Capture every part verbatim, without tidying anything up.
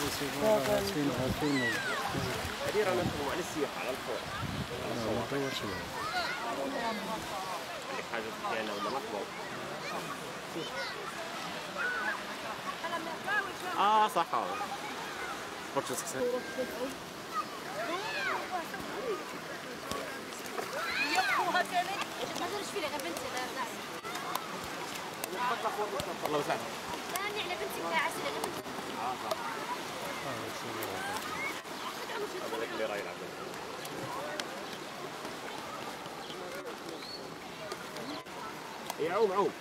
هذه رانا نخدموا على السياحه على الفور. ما نطورش عندك حاجه ديالنا ولا نطلعوا. اه صح سبورت سكسي الله يسعدك. ثاني على بنتك تاع عسل على بنتك. اه صح. هذا اللي راهي يلعب. يا عوم عوم.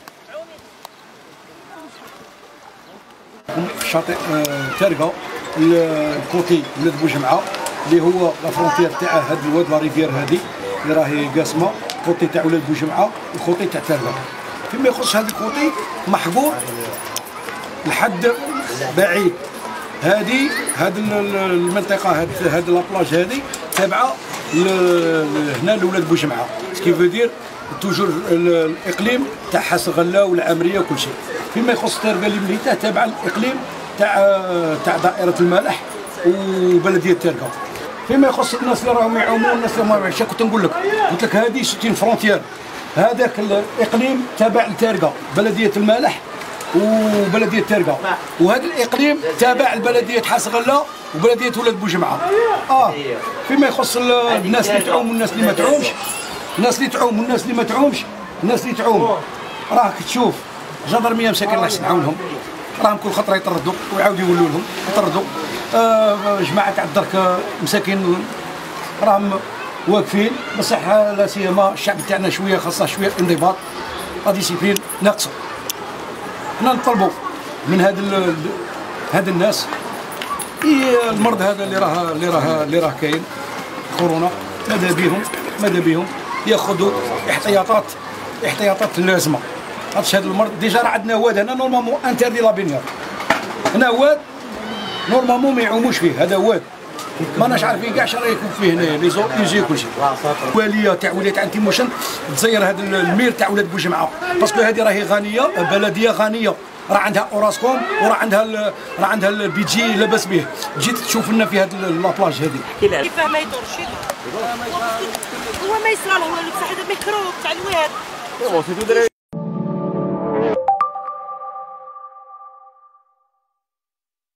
في الشاطئ تارقه الكوتي ولاد بوجمعه اللي هو لا فرونتيير تاع هاد الواد لا ريفير هادي اللي راهي قاسمه الكوتي تاع ولاد بوجمعه والكوتي تاع تارقه. فيما يخص هذا الكوتي محظور لحد بعيد. هذه هذه المنطقه هذه هذه لابلاج هذه تابعه هنا لولاد بوجمعه سكيفو دير توجور الاقليم تاع حسن غله والعامريه وكل شيء. فيما يخص تارقه اللي مليتاه تابعه الاقليم تاع تاع دائره المالح وبلديه تارقه. فيما يخص الناس اللي راهم يعوموا والناس اللي ما يعوموش كنت نقول لك قلت لك هذه ستين فرونتيير. هذاك الاقليم تابع لتارقه بلديه المالح وبلديه تارقه، وهذا الاقليم تابع لبلديه حسن غله وبلديه ولاد بوجمعه. اه فيما يخص الناس اللي تعوم والناس اللي ما تعومش، الناس اللي تعوم والناس اللي ما تعومش، الناس اللي تعوم راك تشوف جندرميه مساكين الله يسمعوا لهم راهم كل خطره يطردوا ويعاودوا يولوا لهم يطردوا. آه جماعه تاع الدرك مساكين راهم واقفين بصح لا سيما الشعب تاعنا شويه خاصه شويه انضباط لا ديسيبلين ناقصه. حنا نطلبوا من هاد هاد الناس المرض هذا اللي راه اللي راه اللي راه كاين كورونا ماذا بيهم ماذا بيهم ياخذوا احتياطات احتياطات اللازمه. خاطش هذا المرض ديجا راه عندنا واد هنا نورمالمون انتردي لا بينيار. هنا واد نورمالمون ما يعوموش فيه. هذا واد ماناش عارفين كاع شنو يكون فيه هنايا لي زو يجي كلشي. واليه تاع ولايه عين تيموشن تزير هذا المير تاع ولاد بوجمعه باسكو هذه راهي غنيه بلديه غنيه راه عندها اوراسكوم وراه عندها راه عندها البيجي لاباس به. جيت تشوف لنا في هذه لابلاج هذه كيفاه ما يدورش يدور هو ما يصرى له والو بصح هذا ميكروب تاع الواد. ايوا سيدو دراري